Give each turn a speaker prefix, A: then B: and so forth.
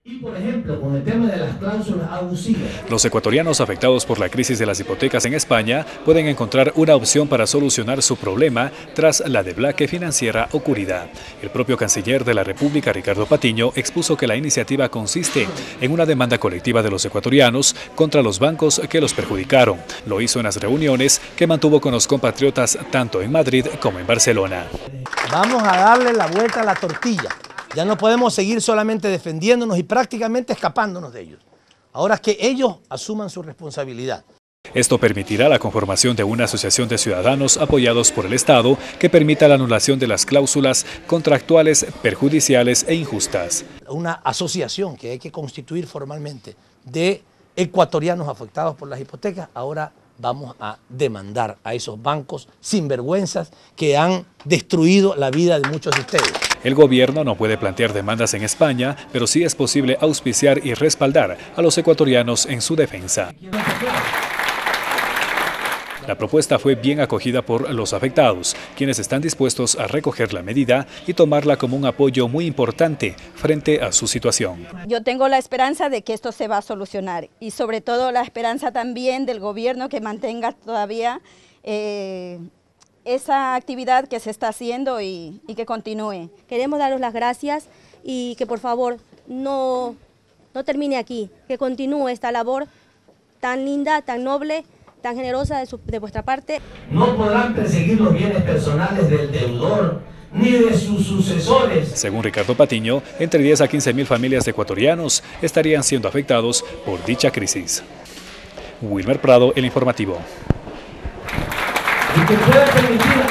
A: Y por ejemplo, con el tema de las cláusulas abusivas.
B: Los ecuatorianos afectados por la crisis de las hipotecas en España pueden encontrar una opción para solucionar su problema tras la deblaque financiera ocurrida. El propio canciller de la República, Ricardo Patiño, expuso que la iniciativa consiste en una demanda colectiva de los ecuatorianos contra los bancos que los perjudicaron. Lo hizo en las reuniones que mantuvo con los compatriotas tanto en Madrid como en Barcelona.
C: Vamos a darle la vuelta a la tortilla. Ya no podemos seguir solamente defendiéndonos y prácticamente escapándonos de ellos. Ahora que ellos asuman su responsabilidad.
B: Esto permitirá la conformación de una asociación de ciudadanos apoyados por el Estado que permita la anulación de las cláusulas contractuales perjudiciales e injustas.
C: Una asociación que hay que constituir formalmente de ecuatorianos afectados por las hipotecas. Ahora vamos a demandar a esos bancos sinvergüenzas que han destruido la vida de muchos de ustedes.
B: El gobierno no puede plantear demandas en España, pero sí es posible auspiciar y respaldar a los ecuatorianos en su defensa. La propuesta fue bien acogida por los afectados, quienes están dispuestos a recoger la medida y tomarla como un apoyo muy importante frente a su situación.
D: Yo tengo la esperanza de que esto se va a solucionar y sobre todo la esperanza también del gobierno que mantenga todavía esa actividad que se está haciendo y que continúe.
E: Queremos daros las gracias y que por favor no termine aquí, que continúe esta labor tan linda, tan noble, tan generosa de vuestra parte.
A: No podrán perseguir los bienes personales del deudor ni de sus sucesores.
B: Según Ricardo Patiño, entre 10 a 15 mil familias de ecuatorianos estarían siendo afectados por dicha crisis. Wilmer Prado, El Informativo.
A: Y que pueda permitir